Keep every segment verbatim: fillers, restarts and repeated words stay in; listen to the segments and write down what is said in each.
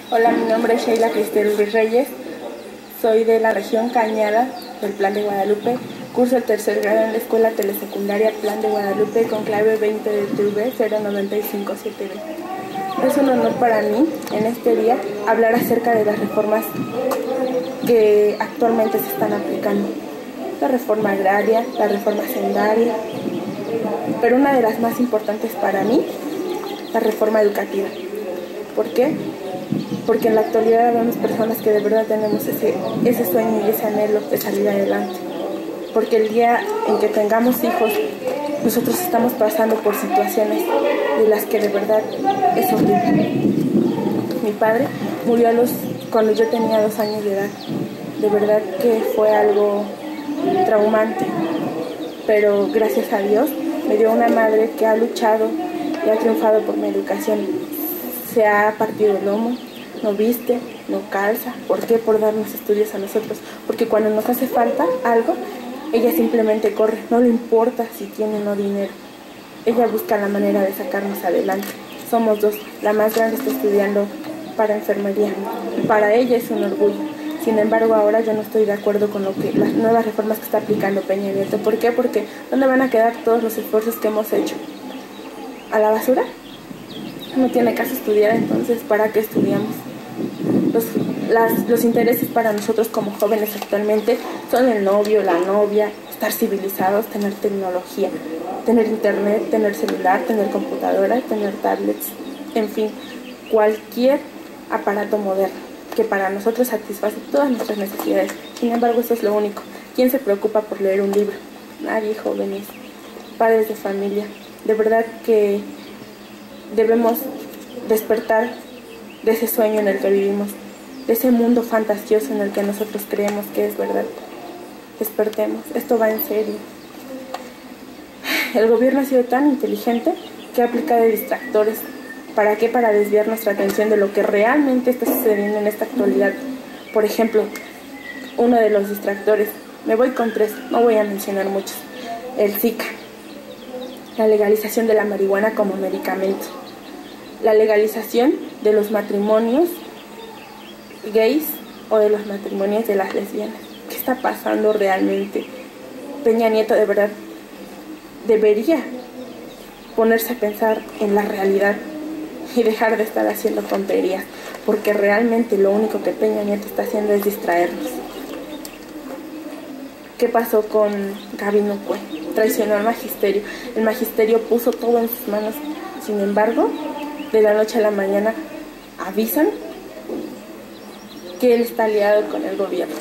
Hola, mi nombre es Sheila Cristel Ruiz Reyes, soy de la región Cañada, del Plan de Guadalupe, curso el tercer grado en la Escuela Telesecundaria Plan de Guadalupe con clave veinte de T V cero nueve cinco siete B. Es un honor para mí, en este día, hablar acerca de las reformas que actualmente se están aplicando. La reforma agraria, la reforma hacendaria, pero una de las más importantes para mí, la reforma educativa. ¿Por qué? Porque en la actualidad vemos personas que de verdad tenemos ese, ese sueño y ese anhelo de salir adelante. Porque el día en que tengamos hijos, nosotros estamos pasando por situaciones de las que de verdad es horrible. Mi padre murió a los, cuando yo tenía dos años de edad. De verdad que fue algo traumante, pero gracias a Dios me dio una madre que ha luchado y ha triunfado por mi educación. Se ha partido el lomo, no viste, no calza. ¿Por qué? Por darnos estudios a nosotros. Porque cuando nos hace falta algo, ella simplemente corre, no le importa si tiene o no dinero. Ella busca la manera de sacarnos adelante. Somos dos, la más grande está estudiando para enfermería. Para ella es un orgullo. Sin embargo, ahora yo no estoy de acuerdo con lo que las nuevas reformas que está aplicando Peña Nieto. ¿Por qué? Porque ¿dónde van a quedar todos los esfuerzos que hemos hecho? ¿A la basura? No tiene caso estudiar, entonces ¿para qué estudiamos? Los, las, los intereses para nosotros como jóvenes actualmente son el novio, la novia, estar civilizados, tener tecnología, tener internet, tener celular, tener computadora, tener tablets, en fin, cualquier aparato moderno que para nosotros satisface todas nuestras necesidades. Sin embargo, eso es lo único. ¿Quién se preocupa por leer un libro? Nadie, jóvenes, padres de familia. De verdad que debemos despertar de ese sueño en el que vivimos, de ese mundo fantasioso en el que nosotros creemos que es verdad. Despertemos, esto va en serio. El gobierno ha sido tan inteligente que ha aplicado distractores. ¿Para qué? Para desviar nuestra atención de lo que realmente está sucediendo en esta actualidad. Por ejemplo, uno de los distractores, me voy con tres, no voy a mencionar muchos, el Zika, la legalización de la marihuana como medicamento, la legalización de los matrimonios gays o de los matrimonios de las lesbianas. ¿Qué está pasando realmente? Peña Nieto de verdad debería ponerse a pensar en la realidad y dejar de estar haciendo tonterías, porque realmente lo único que Peña Nieto está haciendo es distraernos. ¿Qué pasó con Gabino Cue? Traicionó al magisterio. El magisterio puso todo en sus manos. Sin embargo, de la noche a la mañana avisan que él está aliado con el gobierno,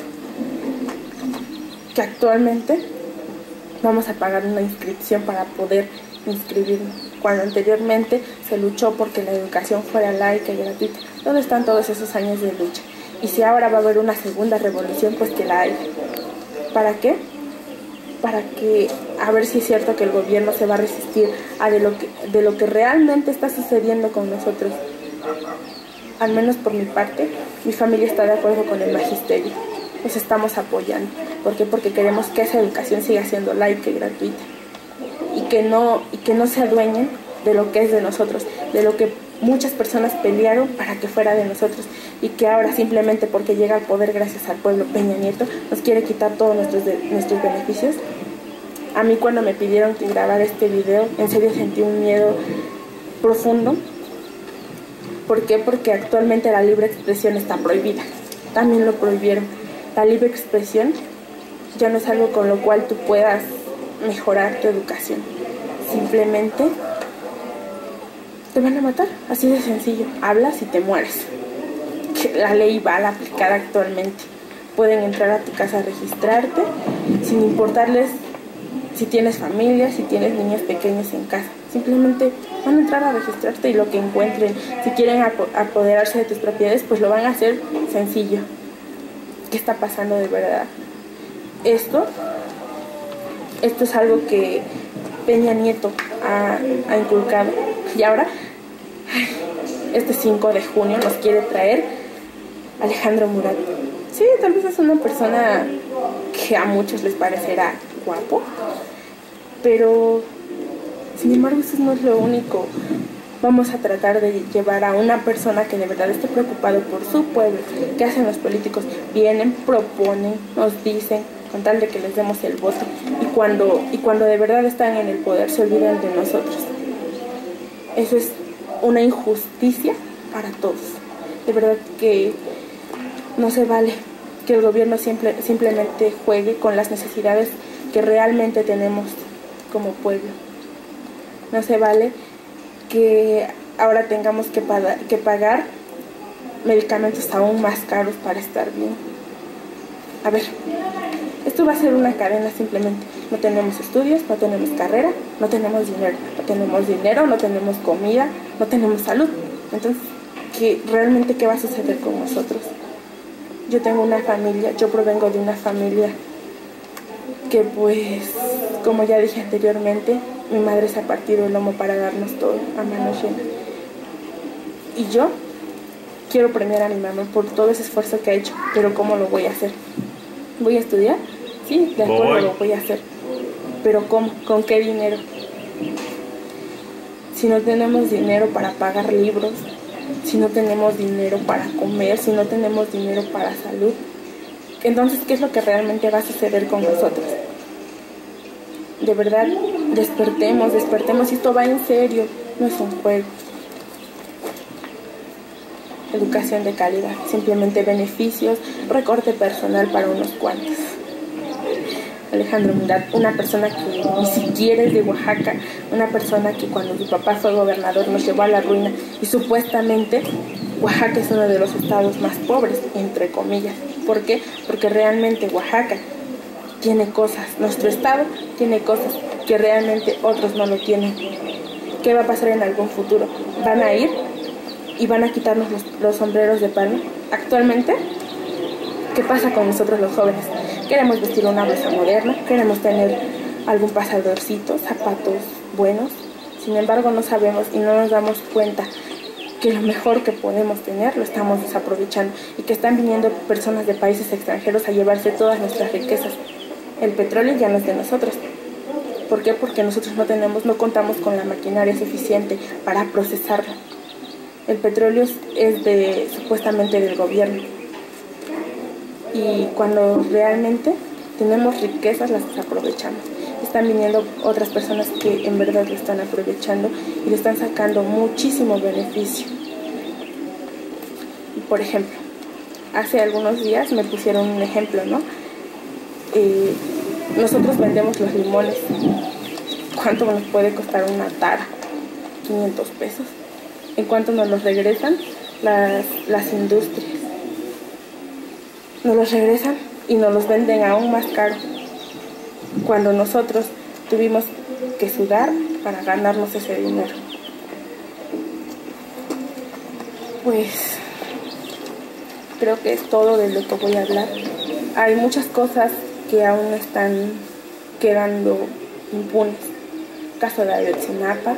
que actualmente vamos a pagar una inscripción para poder inscribirnos, cuando anteriormente se luchó porque la educación fuera laica y gratuita. ¿Dónde están todos esos años de lucha? Y si ahora va a haber una segunda revolución, pues que la haya. ¿Para qué? Para que, a ver si es cierto que el gobierno se va a resistir a de lo que, de lo que realmente está sucediendo con nosotros. Al menos por mi parte, mi familia está de acuerdo con el magisterio. Los estamos apoyando. ¿Por qué? Porque queremos que esa educación siga siendo laica y gratuita. Y que no, y que no se adueñen de lo que es de nosotros, de lo que muchas personas pelearon para que fuera de nosotros, y que ahora simplemente porque llega al poder gracias al pueblo Peña Nieto nos quiere quitar todos nuestros, de, nuestros beneficios. A mí cuando me pidieron que grabara este video, en serio sentí un miedo profundo. ¿Por qué? Porque actualmente la libre expresión está prohibida. También lo prohibieron. La libre expresión ya no es algo con lo cual tú puedas mejorar tu educación. Simplemente te van a matar, así de sencillo. Hablas y te mueres. Que la ley va a aplicar actualmente. Pueden entrar a tu casa a registrarte sin importarles si tienes familia, si tienes niños pequeños en casa. Simplemente van a entrar a registrarte y lo que encuentren. Si quieren apoderarse de tus propiedades, pues lo van a hacer sencillo. ¿Qué está pasando de verdad? Esto Esto es algo que Peña Nieto ha, ha inculcado. Y ahora, este cinco de junio nos quiere traer Alejandro Murat. Sí, tal vez es una persona que a muchos les parecerá guapo, pero sin embargo eso no es lo único. Vamos a tratar de llevar a una persona que de verdad esté preocupado por su pueblo. ¿Qué hacen los políticos? Vienen, proponen, nos dicen, con tal de que les demos el voto. Y cuando, y cuando de verdad están en el poder, se olvidan de nosotros. Eso es una injusticia para todos. De verdad que no se vale que el gobierno simple, simplemente juegue con las necesidades que realmente tenemos como pueblo. No se vale que ahora tengamos que pagar, que pagar medicamentos aún más caros para estar bien. A ver, esto va a ser una cadena simplemente. No tenemos estudios, no tenemos carrera, no tenemos dinero. No tenemos dinero, no tenemos comida, no tenemos salud. Entonces, ¿qué, realmente qué va a suceder con nosotros? Yo tengo una familia, yo provengo de una familia que pues, como ya dije anteriormente, mi madre se ha partido el lomo para darnos todo a manos llenas. Y yo quiero premiar a mi mamá por todo ese esfuerzo que ha hecho, pero ¿cómo lo voy a hacer? ¿Voy a estudiar? Sí, de acuerdo, voy. lo voy a hacer. Pero ¿cómo? ¿Con qué dinero? Si no tenemos dinero para pagar libros, si no tenemos dinero para comer, si no tenemos dinero para salud, entonces, ¿qué es lo que realmente va a suceder con nosotros? De verdad, despertemos, despertemos, y esto va en serio, no es un juego. Educación de calidad, simplemente beneficios, recorte personal para unos cuantos. Alejandro Murat, una persona que ni siquiera es de Oaxaca, una persona que cuando su papá fue gobernador nos llevó a la ruina, y supuestamente Oaxaca es uno de los estados más pobres, entre comillas. ¿Por qué? Porque realmente Oaxaca tiene cosas, nuestro estado tiene cosas que realmente otros no lo tienen. ¿Qué va a pasar en algún futuro? ¿Van a ir y van a quitarnos los, los sombreros de palma? Actualmente, ¿qué pasa con nosotros los jóvenes? Queremos vestir una blusa moderna, queremos tener algún pasadorcito, zapatos buenos. Sin embargo, no sabemos y no nos damos cuenta que lo mejor que podemos tener lo estamos desaprovechando, y que están viniendo personas de países extranjeros a llevarse todas nuestras riquezas. El petróleo ya no es de nosotros. ¿Por qué? Porque nosotros no tenemos, no contamos con la maquinaria suficiente para procesarlo. El petróleo es de, supuestamente del gobierno. Y cuando realmente tenemos riquezas, las desaprovechamos. Están viniendo otras personas que en verdad lo están aprovechando y le están sacando muchísimo beneficio. Por ejemplo, hace algunos días me pusieron un ejemplo, ¿no? Eh, nosotros vendemos los limones. ¿Cuánto nos puede costar una tara? quinientos pesos. ¿En cuánto nos los regresan las, las industrias? Nos los regresan y nos los venden aún más caro, cuando nosotros tuvimos que sudar para ganarnos ese dinero. Pues creo que es todo de lo que voy a hablar. Hay muchas cosas que aún están quedando impunes. Caso de Ayotzinapa,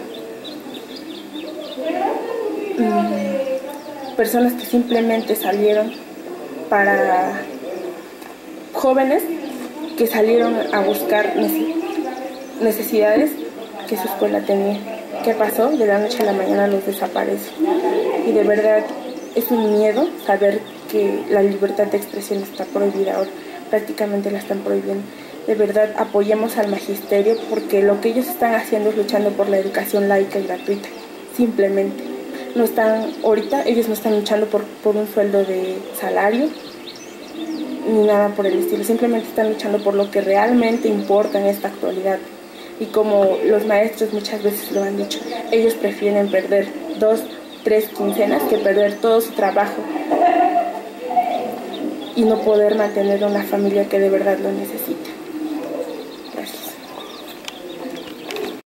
mm, personas que simplemente salieron para jóvenes que salieron a buscar necesidades que su escuela tenía. ¿Qué pasó? De la noche a la mañana los desaparece. Y de verdad es un miedo saber que la libertad de expresión está prohibida ahora. Prácticamente la están prohibiendo. De verdad, apoyemos al magisterio, porque lo que ellos están haciendo es luchando por la educación laica y gratuita. Simplemente. No están, ahorita ellos no están luchando por, por un sueldo de salario ni nada por el estilo, simplemente están luchando por lo que realmente importa en esta actualidad. Y como los maestros muchas veces lo han dicho, ellos prefieren perder dos, tres quincenas que perder todo su trabajo y no poder mantener una familia que de verdad lo necesita.